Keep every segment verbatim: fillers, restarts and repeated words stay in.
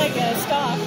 like a stock.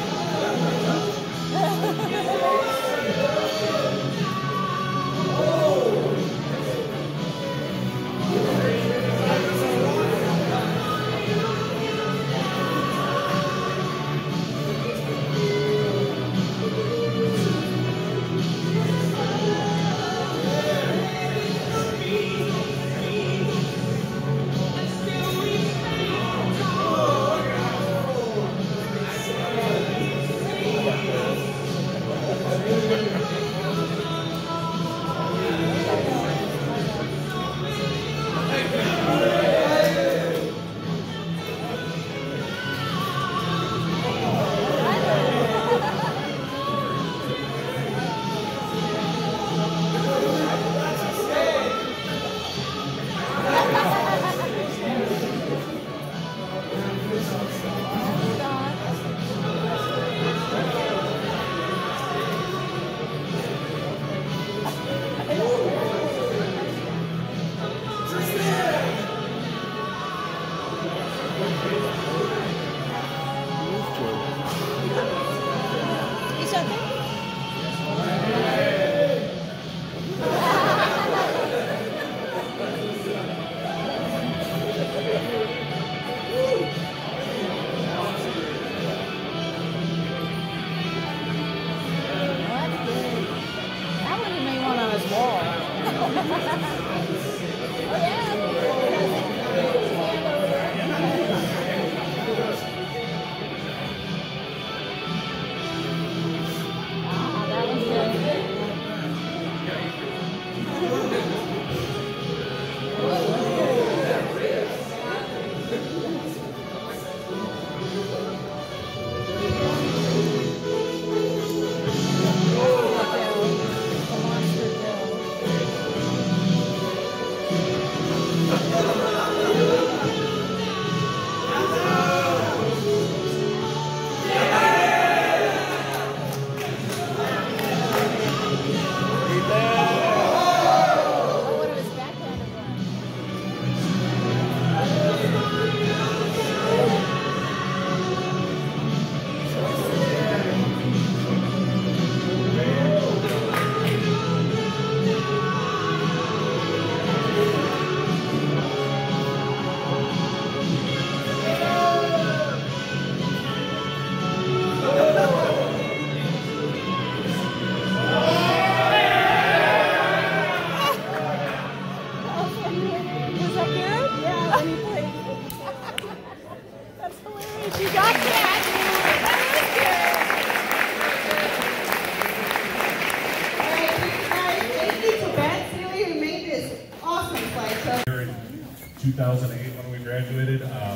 two thousand eight when we graduated. Um,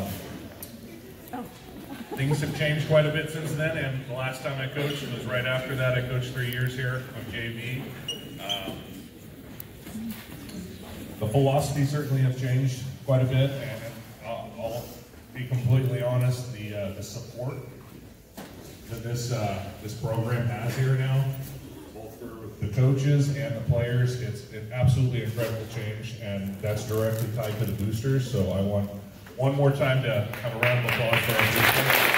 oh. Things have changed quite a bit since then, and the last time I coached was right after that. I coached three years here on J V. Um, the philosophy certainly has changed quite a bit, and I'll, I'll be completely honest, the, uh, the support that this, uh, this program has here now, both for the coaches and the players, it's an absolutely incredible change, and that's directly tied to the boosters. So I want one more time to have a round of applause for our boosters.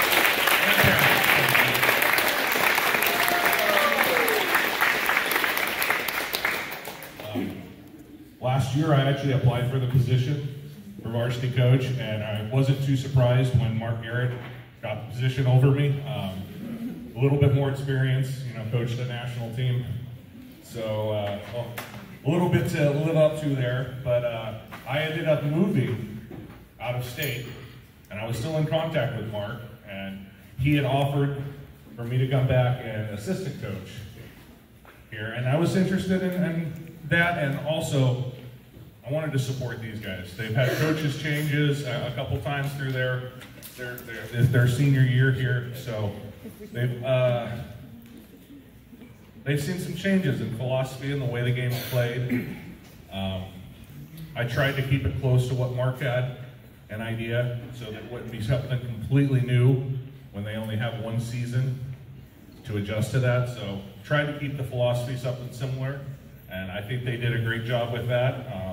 Um, last year I actually applied for the position for varsity coach, and I wasn't too surprised when Mark Garrett got the position over me. Um, a little bit more experience, you know, coached the national team. So uh, well, a little bit to live up to there, but uh, I ended up moving out of state, and I was still in contact with Mark, and he had offered for me to come back and assistant coach here, and I was interested in, in that, and also I wanted to support these guys. They've had coaches changes a, a couple times through their their, their their senior year here, so they've uh, they've seen some changes in philosophy and the way the game's played. Um, I tried to keep it close to what Mark had an idea, so that it wouldn't be something completely new when they only have one season to adjust to that. So tried to keep the philosophy something similar, and I think they did a great job with that. Um,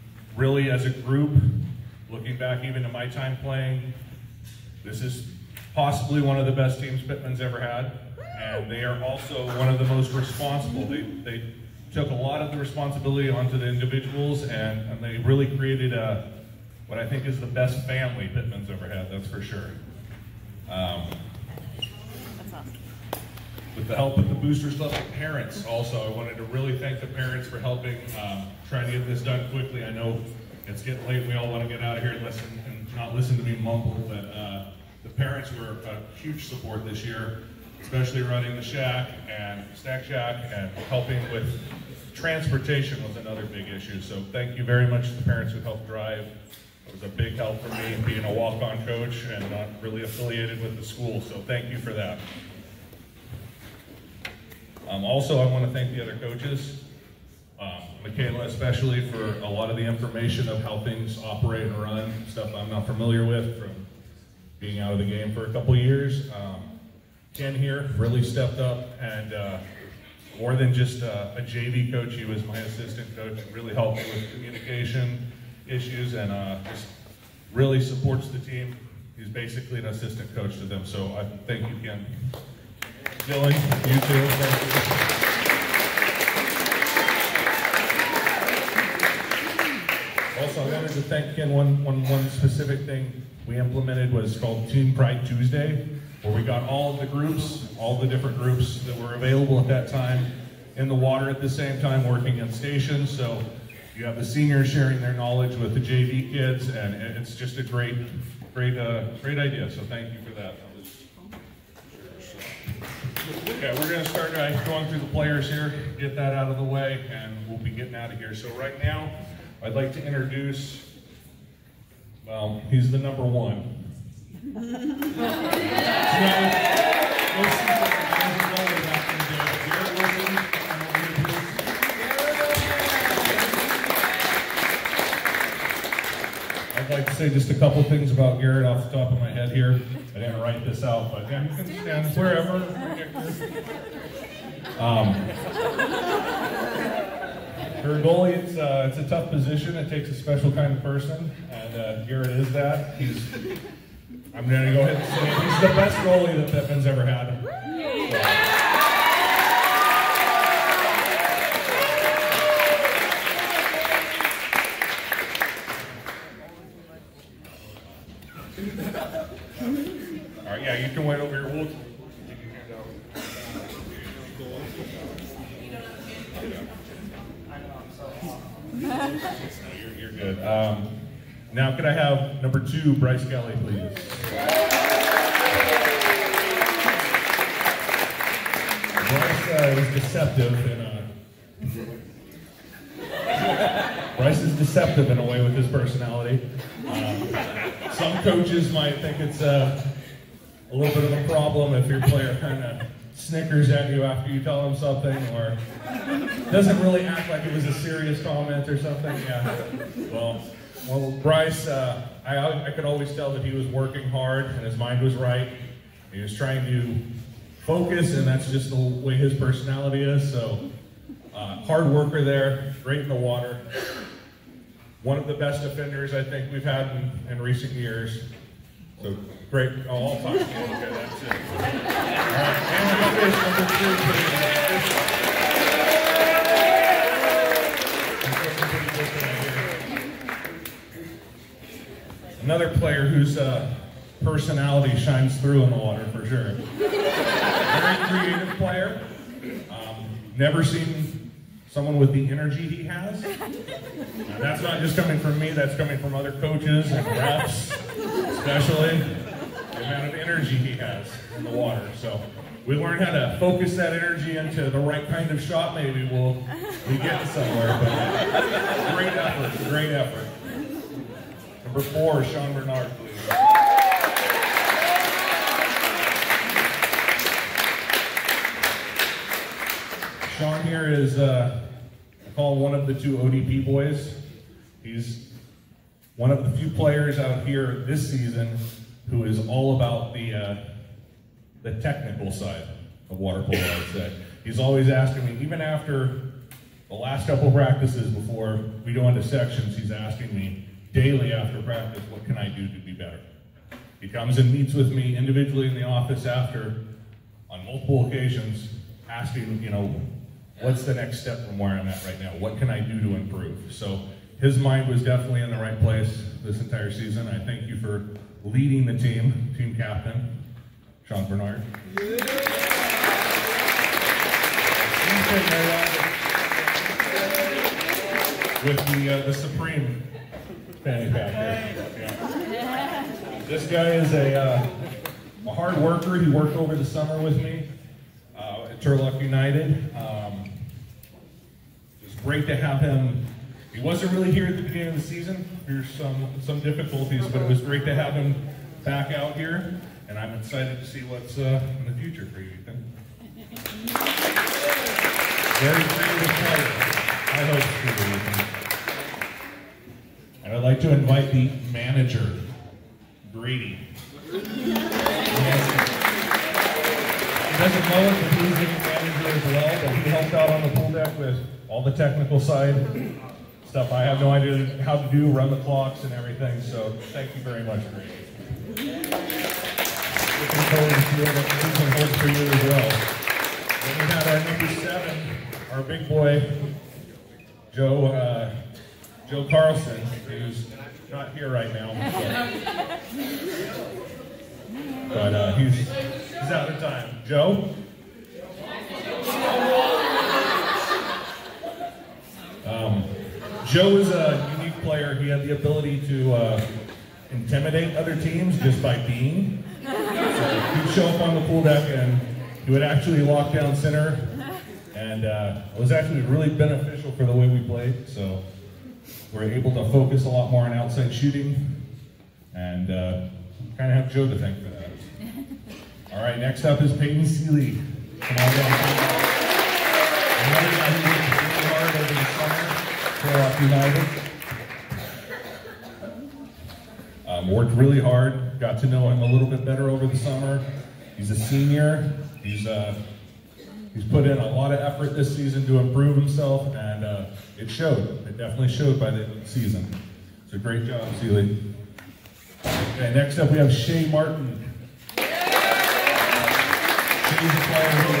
really, as a group, looking back even to my time playing, this is possibly one of the best teams Pittman's ever had, and they are also one of the most responsible. They, they took a lot of the responsibility onto the individuals, and, and they really created a, what I think is the best family Pittman's ever had, that's for sure. Um, That's awesome. With the help of the Boosters Club parents also, I wanted to really thank the parents for helping um, try to get this done quickly. I know it's getting late, we all want to get out of here and listen and not listen to me mumble, but uh, the parents were a huge support this year, especially running the shack and Snack Shack, and helping with transportation was another big issue. So thank you very much to the parents who helped drive. It was a big help for me being a walk-on coach and not really affiliated with the school, so thank you for that. Um, also, I want to thank the other coaches, um, Michaela especially, for a lot of the information of how things operate and run, stuff I'm not familiar with from being out of the game for a couple years. Um, Ken here really stepped up, and uh, more than just uh, a J V coach, he was my assistant coach, and really helped me with communication issues, and uh, just really supports the team. He's basically an assistant coach to them, so I thank you, Ken. Dylan, you too, thank you. Also, I wanted to thank Ken. One, one, one specific thing we implemented was called Team Pride Tuesday, where we got all of the groups, all the different groups that were available at that time in the water at the same time, working in stations. So you have the seniors sharing their knowledge with the J V kids, and it's just a great, great, uh, great idea. So thank you for that. Okay, we're going to start uh, going through the players here, get that out of the way, and we'll be getting out of here. So right now, I'd like to introduce, well, he's the number one. I'd like to say just a couple things about Garrett off the top of my head here. I didn't write this out, but yeah, you can stand wherever. Um, for a goalie, it's, uh, it's a tough position. It takes a special kind of person, and uh, Garrett is that. He's, I'm going to go ahead and say it. He's the best goalie that Pittman's ever had. All right, yeah, you can wait over here. We'll take your hand out. You're, you're good. Um, now, could I have number two, Bryce Kelly, please? Bryce uh, is deceptive in a. Bryce is deceptive in a way with his personality. Um, some coaches might think it's uh, a little bit of a problem if your player kind of snickers at you after you tell him something, or doesn't really act like it was a serious comment or something. Yeah. Well, well, Bryce, uh, I, I could always tell that he was working hard and his mind was right. He was trying to focus, and that's just the way his personality is. So, uh, hard worker there, great in the water. One of the best defenders I think we've had in, in recent years. So great. Oh, I'll talk to you. Okay, that's it. All right, and number two, please. Another player whose uh, personality shines through in the water for sure. Very creative player. Um, never seen someone with the energy he has. Now, that's not just coming from me, that's coming from other coaches and refs, especially the amount of energy he has in the water. So we learn how to focus that energy into the right kind of shot. Maybe we'll be getting somewhere, but great effort, great effort. Number four, Sean Bernard, please. Sean here is, uh, I call one of the two O D P boys. He's one of the few players out here this season who is all about the uh, the technical side of water polo, I'd say. He's always asking me, even after the last couple of practices before we go into sections, he's asking me daily after practice, what can I do to be better? He comes and meets with me individually in the office after, on multiple occasions, asking, you know, what's the next step from where I'm at right now? What can I do to improve? So his mind was definitely in the right place this entire season. I thank you for leading the team, team captain, Sean Bernard. With the, uh, the Supreme fanny pack there. Yeah. This guy is a, uh, a hard worker. He worked over the summer with me uh, at Turlock United. Um, it was great to have him. He wasn't really here at the beginning of the season. There's some, some difficulties, but it was great to have him back out here. And I'm excited to see what's uh, in the future for you, Ethan. Very creative player. I hope for you, Ethan. And I'd like to invite the manager, Grady. He doesn't know it, but he's a manager as well, but he helped out on the pool deck with all the technical side stuff I have no idea how to do, run the clocks and everything, so thank you very much, Grady. Looking forward to see what the season holds for you as well. Then we had our number seven, our big boy, Joe, uh, Joe Carlson, who's not here right now. But uh, he's, he's out of time. Joe? Um, Joe is a unique player. He had the ability to uh, intimidate other teams just by being. So he'd show up on the pool deck and he would actually lock down center. And uh, it was actually really beneficial for the way we played. So we're able to focus a lot more on outside shooting, and uh, kind of have Joe to thank for that. All right, next up is Peyton Seeley. Come on down. Another guy who worked really hard over the summer for Turlock United. Um, worked really hard, got to know him a little bit better over the summer. He's a senior. He's uh, He's put in a lot of effort this season to improve himself, and uh, it showed. It definitely showed by the end of the season. So great job, Seeley. Okay, next up we have Shay Martin. Shay's a player who,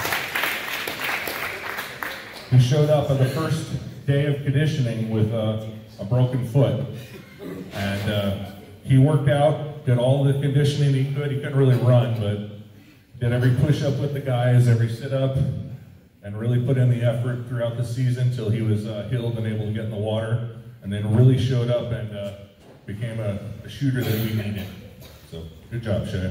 who showed up on the first day of conditioning with uh, a broken foot. And uh, he worked out, did all the conditioning he could. He couldn't really run, but did every push-up with the guys, every sit-up, and really put in the effort throughout the season till he was uh, healed and able to get in the water, and then really showed up and uh, became a, a shooter that we needed. So, good job, Shay.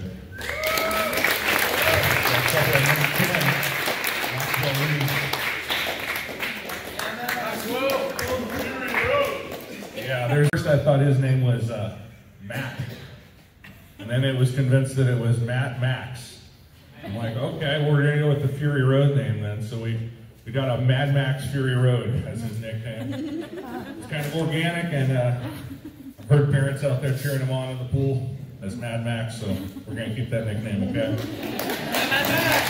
Yeah, there's first I thought his name was uh, Matt, and then it was convinced that it was Matt Max. I'm like, okay, we're gonna go with the Fury Road name then. So we, we got a Mad Max Fury Road as his nickname. It's kind of organic, and uh, I've heard parents out there cheering him on in the pool as Mad Max, so we're gonna keep that nickname, okay? Mad Max!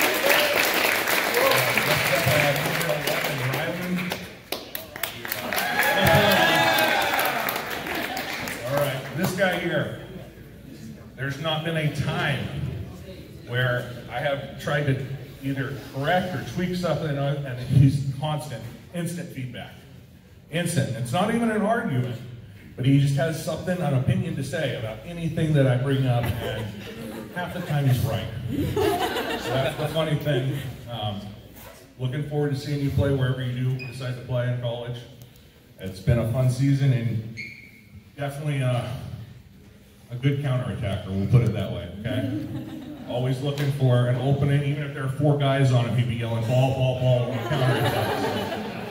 All right, this guy here, there's not been a time where I have tried to either correct or tweak something, and he's constant, instant feedback. Instant. It's not even an argument, but he just has something, an opinion to say about anything that I bring up, and half the time he's right. So that's the funny thing. Um, looking forward to seeing you play wherever you do decide to play in college. It's been a fun season, and definitely uh, a good counterattacker, we'll put it that way, okay? Always looking for an opening, even if there are four guys on him, he'd be yelling ball, ball, ball on the counterattack. So.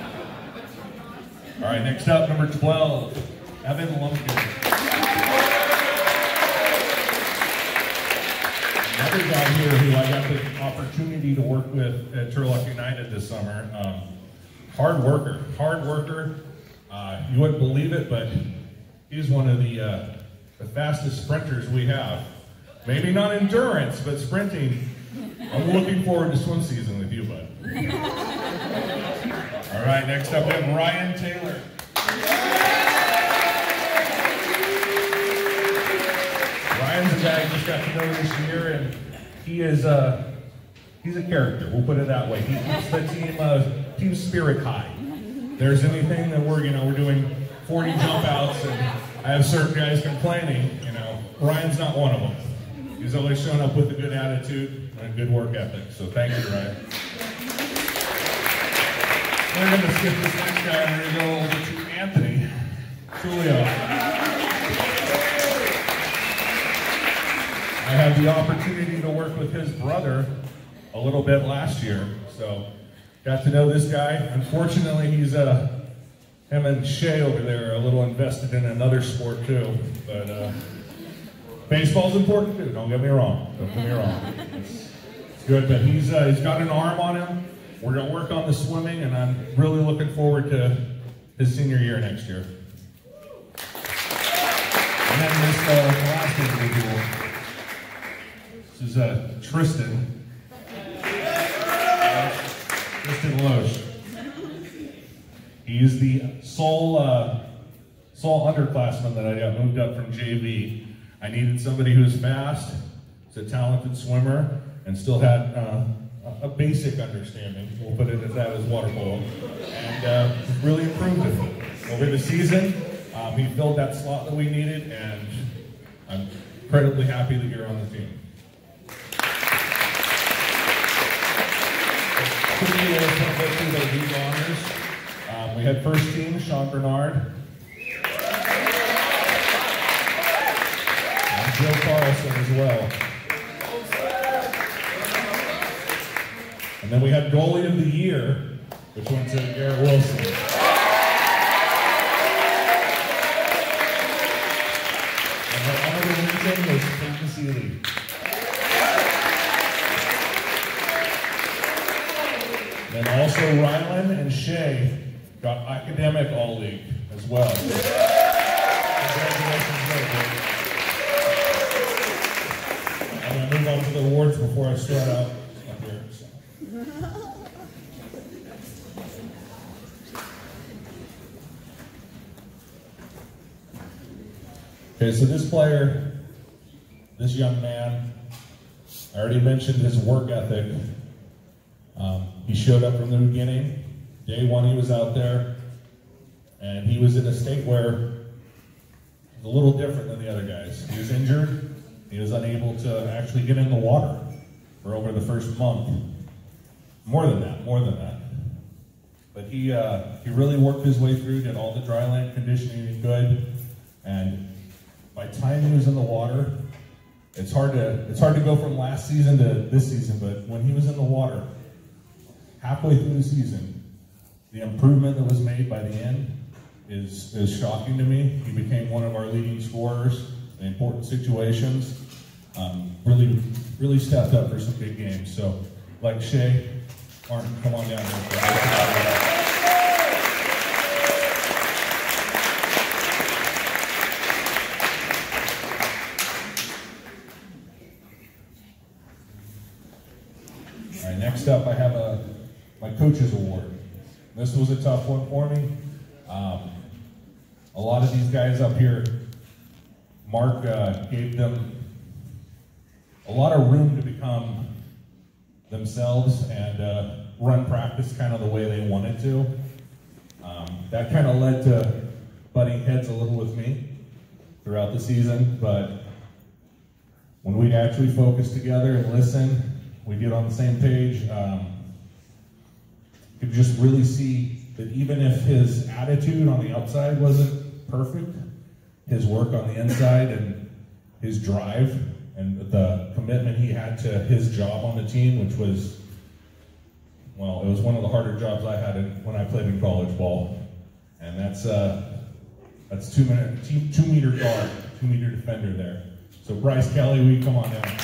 All right, next up, number twelve, Evan Lumpkin. Another guy here who I got the opportunity to work with at Turlock United this summer. Um, hard worker, hard worker. Uh, you wouldn't believe it, but he's one of the, uh, the fastest sprinters we have. Maybe not endurance, but sprinting. I'm looking forward to swim season with you, bud. All right, next up we have Ryan Taylor. Ryan guy I just got to know this year, and he is uh, he's a character. We'll put it that way. He keeps the team uh, team spirit high. If there's anything that we're you know we're doing forty jump outs, and I have certain guys complaining. You know, Ryan's not one of them. He's always shown up with a good attitude and a good work ethic. So thank you, Ryan. We're going to skip this next guy and we're going to go over to Anthony Tulio. I had the opportunity to work with his brother a little bit last year, so got to know this guy. Unfortunately, he's uh, him and Shay over there are a little invested in another sport too, but uh, baseball's important too. Don't get me wrong. Don't get me wrong. It's, it's good, but he's uh, he's got an arm on him. We're going to work on the swimming, and I'm really looking forward to his senior year next year. And then this uh, last individual, this is uh, Tristan. Tristan Loesch. He's the sole, uh, sole underclassman that I got moved up from J V. I needed somebody who's fast, is a talented swimmer, and still had uh, a basic understanding, we'll put it as that, as water polo, and uh, really improved it. Over the season, um, he filled that slot that we needed, and I'm incredibly happy that you're on the team. Quickly, we'll go through the league honors. Um, we had first team, Sean Bernard. And Joe Carlson as well. And then we had goalie of the year, which went to Garrett Wilson. And our honorable mention was Clayton Seeley. And also Rylan and Shay got academic all-league as well. Congratulations there, I'm going to move on to the awards before I start out up here. So. Okay, so this player, this young man, I already mentioned his work ethic. Um, he showed up from the beginning. Day one he was out there, and he was in a state where it was a little different than the other guys. He was injured. He was unable to actually get in the water for over the first month. More than that, more than that. But he uh, he really worked his way through, did all the dry land conditioning he could, and by the time he was in the water, it's hard to it's hard to go from last season to this season. But when he was in the water, halfway through the season, the improvement that was made by the end is is shocking to me. He became one of our leading scorers in important situations. Um, really, really stepped up for some big games. So, like Shay, Martin, come on down here. All right, next up, I have a my coach's award. This was a tough one for me. Um, a lot of these guys up here, Mark uh, gave them a lot of room to become themselves and uh, run practice kind of the way they wanted to. Um, that kind of led to butting heads a little with me throughout the season, but when we actually focus together and listen, we get on the same page. Um, you could just really see that even if his attitude on the outside wasn't perfect, his work on the inside and his drive and the commitment he had to his job on the team, which was, well, it was one of the harder jobs I had in, when I played in college ball. And that's uh, that's two, minute, two, two meter guard, two meter defender there. So Bryce Kelly, will you come on down?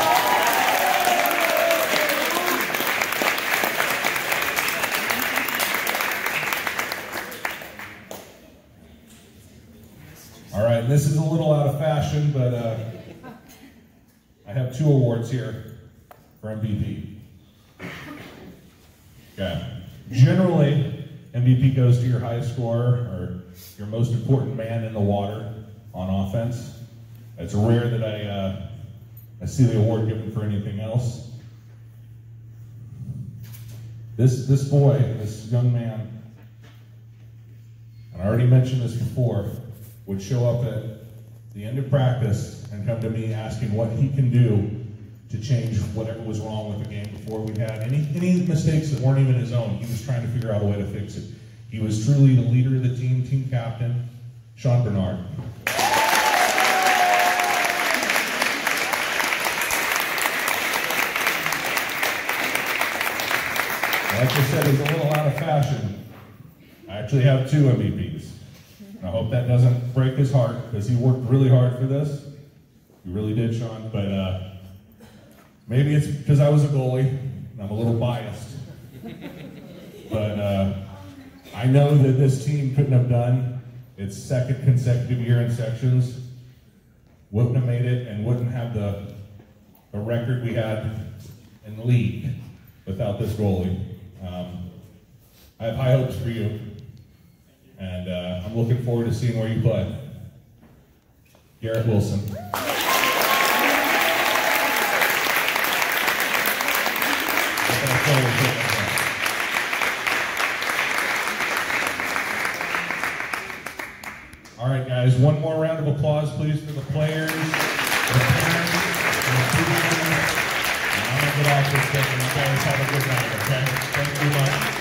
All right, this is a little out of fashion, but uh, I have two awards here for M V P. Okay. Generally, M V P goes to your highest scorer or your most important man in the water on offense. It's rare that I, uh, I see the award given for anything else. This, this boy, this young man, and I already mentioned this before, would show up at the end of practice and come to me asking what he can do to change whatever was wrong with the game before we had any, any mistakes that weren't even his own. He was trying to figure out a way to fix it. He was truly the leader of the team, team captain, Sean Bernard. Like I said, he's a little out of fashion. I actually have two M V Ps. And I hope that doesn't break his heart, because he worked really hard for this. You really did, Sean. But uh, maybe it's because I was a goalie, and I'm a little biased. But uh, I know that this team couldn't have done its second consecutive year in sections, wouldn't have made it, and wouldn't have the, the record we had in the league without this goalie. Um, I have high hopes for you, and uh, I'm looking forward to seeing where you play. Garrett Wilson. All right, guys, one more round of applause, please, for the players, the parents, and the students. And I'm going to get off this thing, and you guys have a good night, okay? Thank you much.